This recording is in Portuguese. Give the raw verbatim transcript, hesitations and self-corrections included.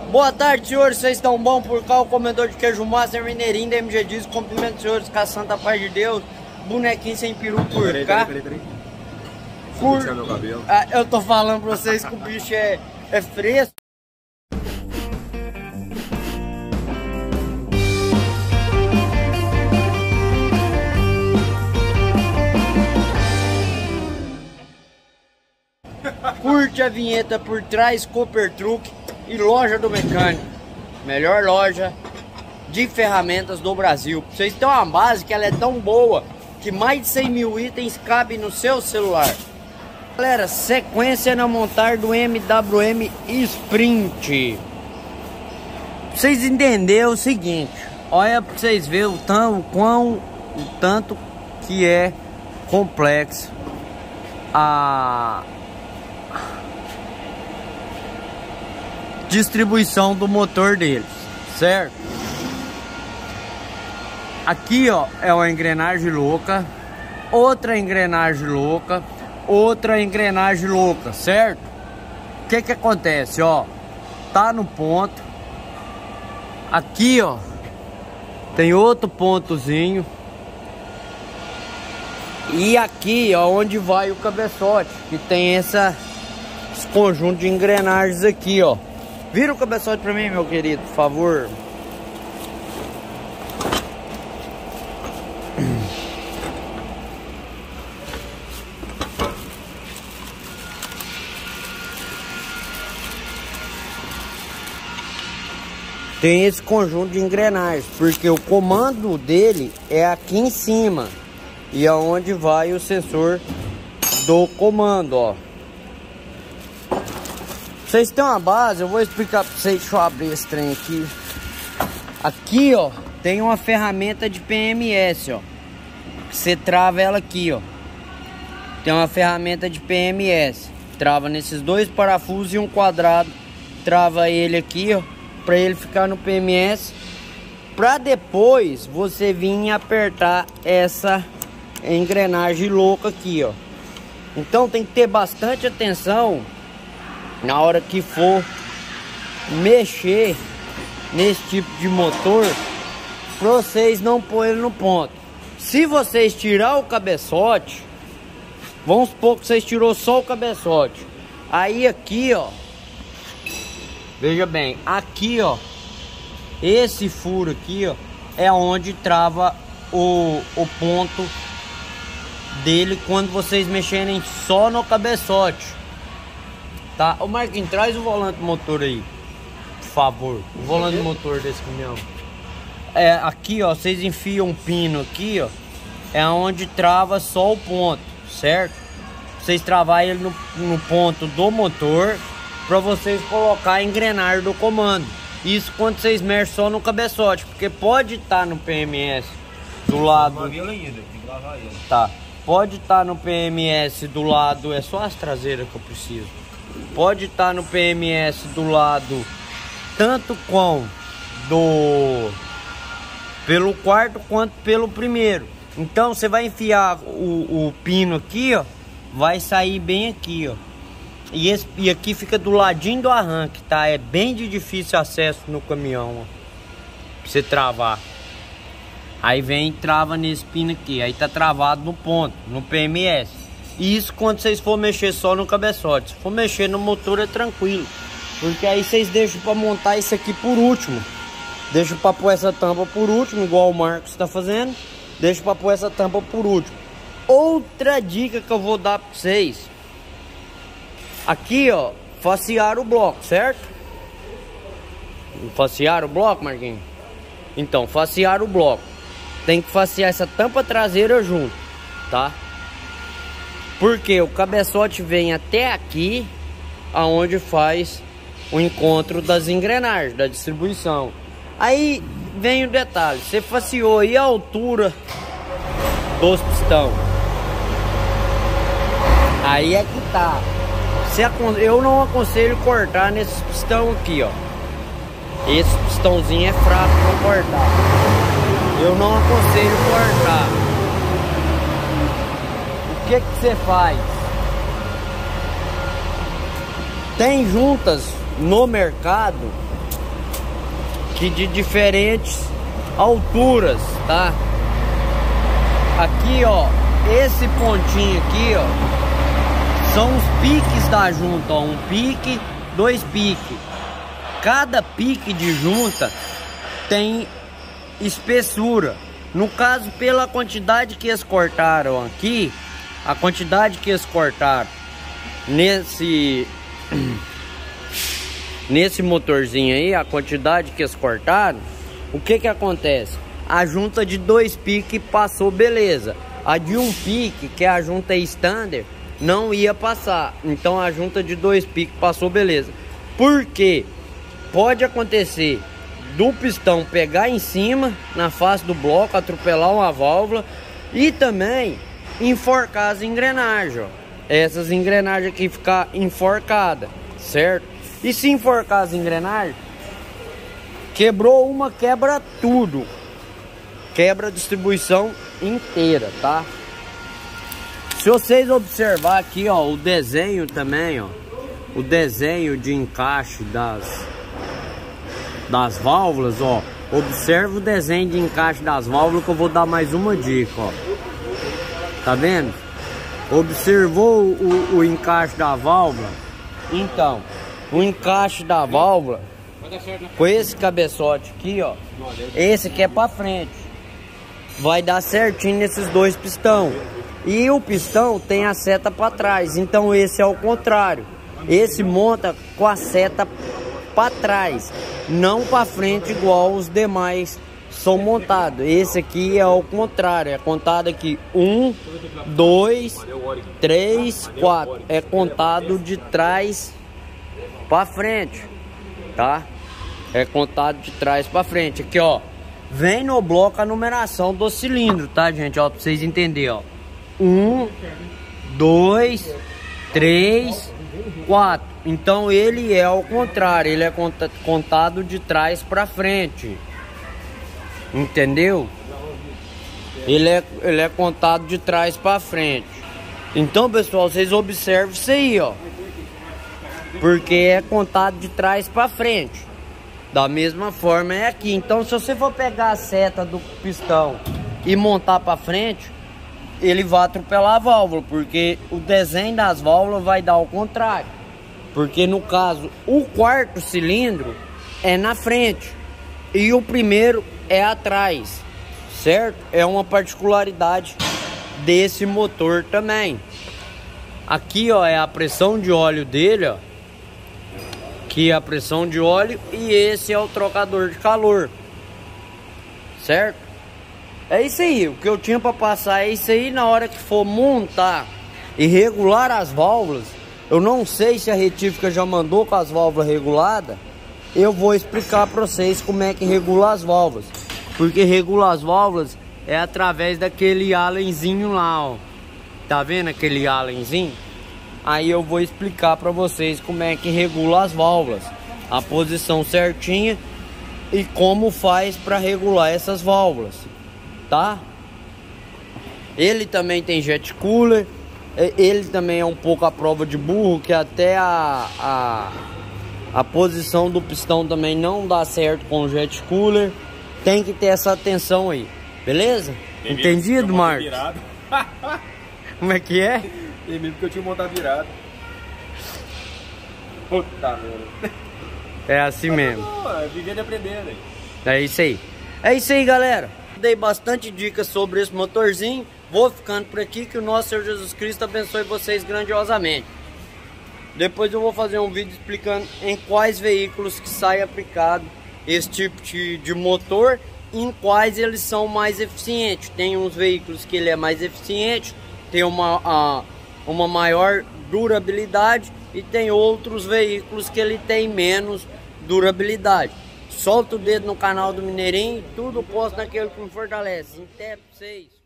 Boa tarde, senhores, vocês estão bom? Por cá, o comedor de queijo master mineirinho da M G Diz. Cumprimento os senhores com a santa paz de Deus. Bonequinho sem peru por peraí, cá. Peraí, peraí, peraí. Por... Meu cabelo. Ah, eu tô falando pra vocês que o bicho é, é fresco. Curte a vinheta Por Trás Cooper Truck e Loja do Mecânico. Melhor loja de ferramentas do Brasil. Vocês têm uma base que ela é tão boa que mais de cem mil itens cabem no seu celular. Galera, sequência na montar do M W M Sprint. Pra vocês entenderem o seguinte, olha pra vocês verem o, tão, o quão o tanto que é complexo a distribuição do motor deles, certo? Aqui, ó, é uma engrenagem louca, outra engrenagem louca, outra engrenagem louca, certo? O que que acontece, ó? Tá no ponto. Aqui, ó, tem outro pontozinho. E aqui, ó, onde vai o cabeçote, que tem essa, esse conjunto de engrenagens aqui, ó. Vira o cabeçote pra mim, meu querido, por favor. Tem esse conjunto de engrenagens, porque o comando dele é aqui em cima. E é onde vai o sensor do comando, ó. Vocês têm uma base, eu vou explicar pra vocês. Deixa eu abrir esse trem aqui. Aqui, ó, tem uma ferramenta de P M S, ó. Você trava ela aqui, ó. Tem uma ferramenta de P M S. Trava nesses dois parafusos e um quadrado. Trava ele aqui, ó, pra ele ficar no P M S. Pra depois você vir e apertar essa engrenagem louca aqui, ó. Então tem que ter bastante atenção na hora que for mexer nesse tipo de motor, pra vocês não pôr ele no ponto. Se vocês tirar o cabeçote, vamos supor que vocês tirou só o cabeçote, aí aqui, ó, veja bem, aqui, ó, esse furo aqui, ó, é onde trava o, o ponto dele quando vocês mexerem só no cabeçote. Tá, ô Marquinhos, traz o volante motor aí, por favor. O volante motor desse caminhão. É, aqui, ó, vocês enfiam um pino aqui, ó. É onde trava só o ponto, certo? Vocês travar ele no, no ponto do motor, pra vocês colocar a engrenagem do comando. Isso quando vocês mexem só no cabeçote, porque pode estar tá no P M S do lado. Tá, pode estar tá no P M S do lado. É só as traseiras que eu preciso. Pode estar tá no P M S do lado tanto com do pelo quarto quanto pelo primeiro. Então você vai enfiar o, o pino aqui, ó, vai sair bem aqui, ó. E, esse, e aqui fica do ladinho do arranque, tá? É bem de difícil acesso no caminhão, ó, pra você travar. Aí vem e trava nesse pino aqui. Aí tá travado no ponto, no P M S. E isso quando vocês for mexer só no cabeçote. Se for mexer no motor é tranquilo, porque aí vocês deixam para montar isso aqui por último. Deixa para pôr essa tampa por último, igual o Marcos está fazendo. Deixa para pôr essa tampa por último. Outra dica que eu vou dar para vocês. Aqui, ó, facear o bloco, certo? Facear o bloco, Marquinhos? Então, facear o bloco. Tem que facear essa tampa traseira junto, tá? Porque o cabeçote vem até aqui, aonde faz o encontro das engrenagens, da distribuição. Aí vem o detalhe, você faceou aí a altura dos pistão. Aí é que tá. Eu não aconselho cortar nesses pistão aqui, ó. Esse pistãozinho é fraco pra cortar. Eu não aconselho cortar. O que que você faz? Tem juntas no mercado que de diferentes alturas, tá? Aqui, ó, esse pontinho aqui, ó, são os piques da junta, ó, um pique, dois piques. Cada pique de junta tem espessura. No caso, pela quantidade que eles cortaram aqui, a quantidade que eles cortaram nesse nesse motorzinho aí, a quantidade que eles cortaram, o que que acontece? A junta de dois piques passou beleza. A de um pique, que é a junta standard, não ia passar. Então a junta de dois piques passou beleza. Por quê? Pode acontecer do pistão pegar em cima, na face do bloco, atropelar uma válvula e também enforcar as engrenagens, ó. Essas engrenagens aqui ficar enforcadas, certo? E se enforcar as engrenagens, quebrou uma, quebra tudo. Quebra a distribuição inteira, tá? Se vocês observar aqui, ó, o desenho também, ó, o desenho de encaixe das das válvulas, ó, observa o desenho de encaixe das válvulas que eu vou dar mais uma dica, ó. Tá vendo? Observou o, o encaixe da válvula? Então, o encaixe da válvula com esse cabeçote aqui, ó, esse aqui é pra frente, vai dar certinho nesses dois pistão. E o pistão tem a seta para trás, então esse é o contrário. Esse monta com a seta para trás, não para frente igual os demais são montados. Esse aqui é o contrário, é contado aqui um, dois, três, quatro. É contado de trás para frente, tá? É contado de trás para frente. Aqui, ó, vem no bloco a numeração do cilindro, tá, gente? Ó, pra vocês entenderem, ó. Um, dois, três, quatro. Então ele é ao contrário, ele é contado de trás para frente. Entendeu? Ele é, ele é contado de trás para frente. Então, pessoal, vocês observam isso aí, ó. Porque é contado de trás para frente. Da mesma forma é aqui. Então, se você for pegar a seta do pistão e montar para frente, ele vai atropelar a válvula, porque o desenho das válvulas vai dar ao contrário. Porque no caso, o quarto cilindro é na frente e o primeiro é atrás, certo? É uma particularidade desse motor também. Aqui, ó, é a pressão de óleo dele, ó. Aqui é a pressão de óleo e esse é o trocador de calor, certo? É isso aí, o que eu tinha para passar é isso aí. Na hora que for montar e regular as válvulas, eu não sei se a retífica já mandou com as válvulas reguladas. Eu vou explicar para vocês como é que regula as válvulas. Porque regula as válvulas é através daquele allenzinho lá, ó. Tá vendo aquele allenzinho? Aí eu vou explicar para vocês como é que regula as válvulas, a posição certinha e como faz para regular essas válvulas, tá? Ele também tem jet cooler. Ele também é um pouco a prova de burro, que até a, a, a posição do pistão também não dá certo com o jet cooler. Tem que ter essa atenção aí, beleza? Tem entendido, Marcos? Como é que é? Tem mesmo que eu tinha montado virado. Puta merda. É assim Mas mesmo. É vivendo e aprendendo aí. É isso aí. É isso aí, galera. Dei bastante dicas sobre esse motorzinho. Vou ficando por aqui, que o nosso Senhor Jesus Cristo abençoe vocês grandiosamente. Depois eu vou fazer um vídeo explicando em quais veículos que sai aplicado esse tipo de, de motor, em quais eles são mais eficientes. Tem uns veículos que ele é mais eficiente, tem uma, a, uma maior durabilidade, e tem outros veículos que ele tem menos durabilidade. Solta o dedo no canal do Mineirinho, tudo posto naquele que me fortalece. Até pra vocês.